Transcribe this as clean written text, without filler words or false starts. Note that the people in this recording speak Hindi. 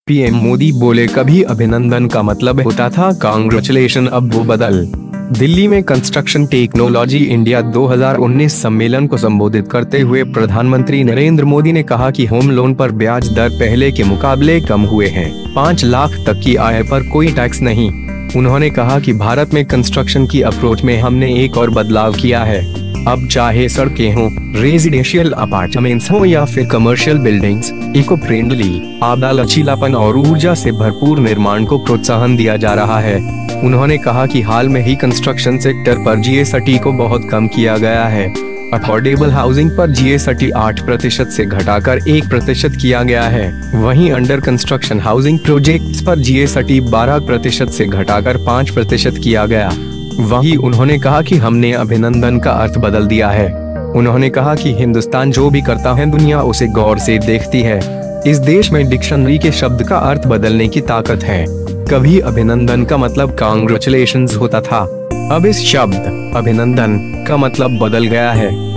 पीएम मोदी बोले कभी अभिनंदन का मतलब होता था कांग्रेचुलेशन, अब वो बदल। दिल्ली में कंस्ट्रक्शन टेक्नोलॉजी इंडिया 2019 सम्मेलन को संबोधित करते हुए प्रधानमंत्री नरेंद्र मोदी ने कहा कि होम लोन पर ब्याज दर पहले के मुकाबले कम हुए हैं। 5 लाख तक की आय पर कोई टैक्स नहीं। उन्होंने कहा कि भारत में कंस्ट्रक्शन की अप्रोच में हमने एक और बदलाव किया है। अब चाहे सड़कें हों, रेजिडेंशियल अपार्टमेंट्स हों या फिर कमर्शियल बिल्डिंग्स, इको फ्रेंडली, आपदा लचीलापन और ऊर्जा से भरपूर निर्माण को प्रोत्साहन दिया जा रहा है। उन्होंने कहा कि हाल में ही कंस्ट्रक्शन सेक्टर पर जीएसटी को बहुत कम किया गया है। अफोर्डेबल हाउसिंग पर जीएसटी 8% से घटाकर 1% किया गया है। वहीं अंडर कंस्ट्रक्शन हाउसिंग प्रोजेक्ट्स पर जीएसटी 12% से घटाकर 5% किया गया। वहीं उन्होंने कहा कि हमने अभिनंदन का अर्थ बदल दिया है। उन्होंने कहा कि हिंदुस्तान जो भी करता है दुनिया उसे गौर से देखती है। इस देश में डिक्शनरी के शब्द का अर्थ बदलने की ताकत है। कभी अभिनंदन का मतलब कांग्रेचुलेशंस होता था, अब इस शब्द अभिनंदन का मतलब बदल गया है।